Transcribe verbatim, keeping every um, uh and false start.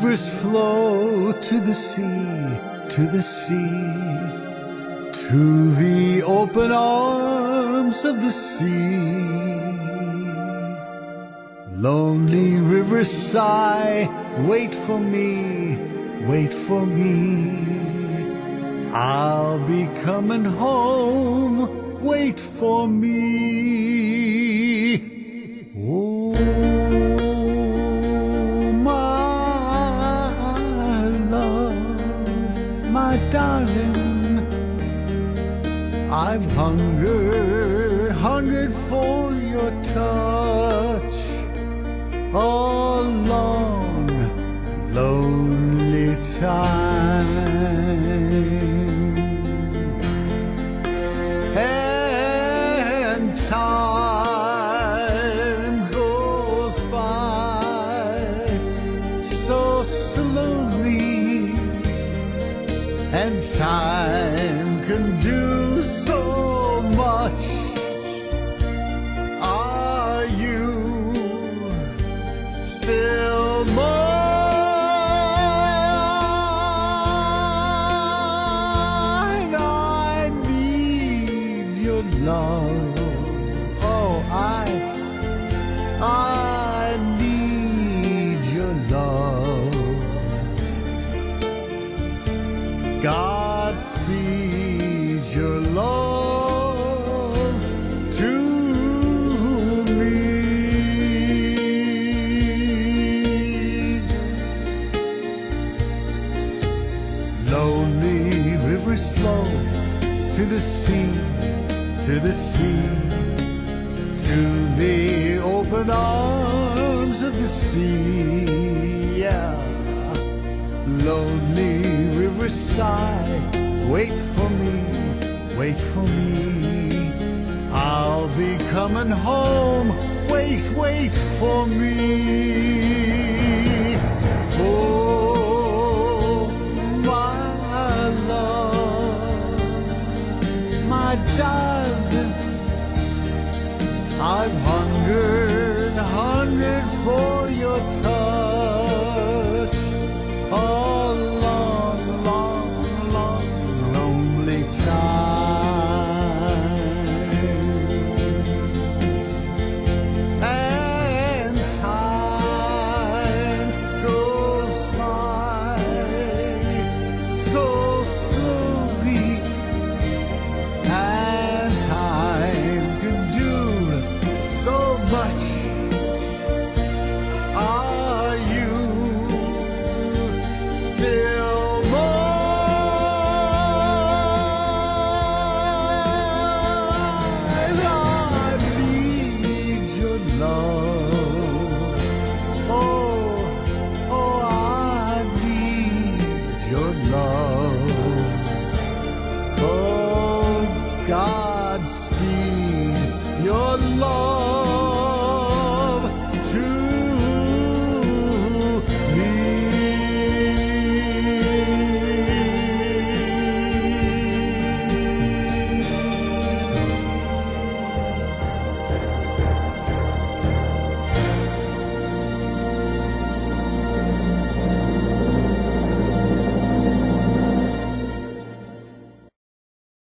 rivers flow to the sea, to the sea, to the open arms of the sea. Lonely rivers sigh, wait for me, wait for me. I'll be coming home, wait for me. Oh, my love, my darling, I've hungered, hungered for your touch. A long, lonely time, and time goes by so slowly, and time can do so much. Are you still mine? I need your love. Oh, I, I need your love. Godspeed your love to me. Lonely rivers flow to the sea, to the sea, to the open arms of the sea. Yeah. Lonely rivers sigh, wait for me, wait for me. I'll be coming home, wait, wait for me. Oh, my love, my darling, I've hungered, hungered for your touch. A long, long, long, lonely time, and time goes by so slowly, and time can do so much. Are you still mine? I need your love. Oh, oh, I need your love. Oh, Godspeed your love.